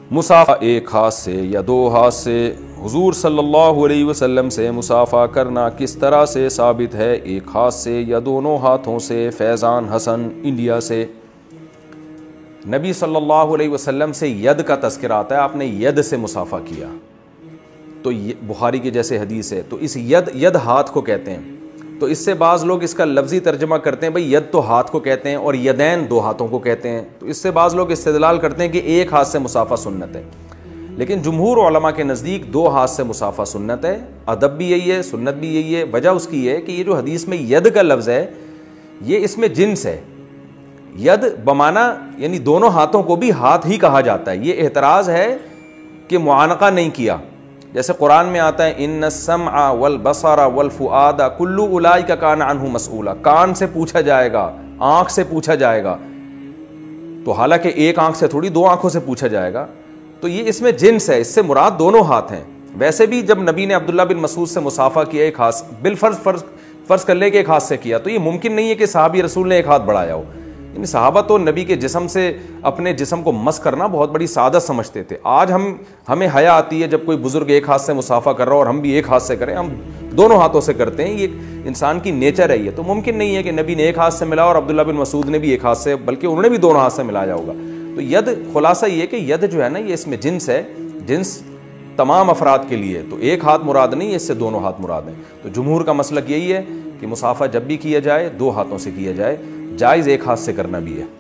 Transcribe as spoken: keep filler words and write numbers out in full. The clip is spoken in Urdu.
مسافہ ایک ہاتھ سے یا دو ہاتھ سے حضور صلی اللہ علیہ وسلم سے مسافہ کرنا کس طرح سے ثابت ہے؟ ایک ہاتھ سے یا دونوں ہاتھوں سے؟ فیضان حسن انڈیا سے۔ نبی صلی اللہ علیہ وسلم سے ید کا تذکرہ آتا ہے، آپ نے ید سے مسافہ کیا، تو بخاری کی جیسے حدیث ہے، تو اس ید ید ہاتھ کو کہتے ہیں۔ تو اس سے بعض لوگ اس کا لفظی ترجمہ کرتے ہیں، بھئی ید تو ہاتھ کو کہتے ہیں اور یدین دو ہاتھوں کو کہتے ہیں، تو اس سے بعض لوگ استدلال کرتے ہیں کہ ایک ہاتھ سے مسافہ سنت ہے، لیکن جمہور علماء کے نزدیک دو ہاتھ سے مسافہ سنت ہے۔ ادب بھی یہی ہے، سنت بھی یہی ہے۔ وجہ اس کی ہے کہ یہ جو حدیث میں ید کا لفظ ہے یہ اس میں جنس ہے، ید بمانا یعنی دونوں ہاتھوں کو بھی ہاتھ ہی کہا جاتا ہے۔ یہ اعتراض ہے کہ معانقہ نہیں کیا، جیسے قرآن میں آتا ہے ان السمع والبصر والفؤاد کل اولئک کان عنہ مسئولا، کان سے پوچھا جائے گا، آنکھ سے پوچھا جائے گا، تو حالانکہ ایک آنکھ سے تھوڑی، دو آنکھوں سے پوچھا جائے گا، تو یہ اس میں جنس ہے، اس سے مراد دونوں ہاتھ ہیں۔ ویسے بھی جب نبی نے عبداللہ بن مسعود سے مسافہ کیا ایک ہاتھ، بالفرض فرض فرض کر لے کہ ایک ہاتھ سے کیا، تو یہ ممکن نہیں ہے کہ صحابی رسول نے ایک ہاتھ بڑھایا ہو۔ یعنی صحابہ تو نبی کے جسم سے اپنے جسم کو مس کرنا بہت بڑی سعادت سمجھتے تھے۔ آج ہم ہمیں حیا آتی ہے جب کوئی بزرگ ایک ہاتھ سے مسافہ کر رہا ہو اور ہم بھی ایک ہاتھ سے کریں، ہم دونوں ہاتھوں سے کرتے ہیں، یہ انسان کی نیچر ہے۔ یہ تو ممکن نہیں ہے کہ نبی نے ایک ہاتھ سے ملا اور عبداللہ بن مسعود نے بھی ایک ہاتھ سے، بلکہ انہوں نے بھی دونوں ہاتھ سے ملایا ہوگا۔ تو ید خلاصہ یہ ہے کہ ید جو ہے نا یہ اس میں جنس ہے، جنس تمام افراد کے لیے، تو ایک ہاتھ مراد نہیں ہے، اس سے دونوں ہاتھ مراد ہیں۔ تو جمہور کا مسلک یہی ہے کہ مسافہ جب بھی کیا جائے دو ہاتھوں سے کیا جائے، جائز ایک ہاتھ سے کرنا بھی ہے۔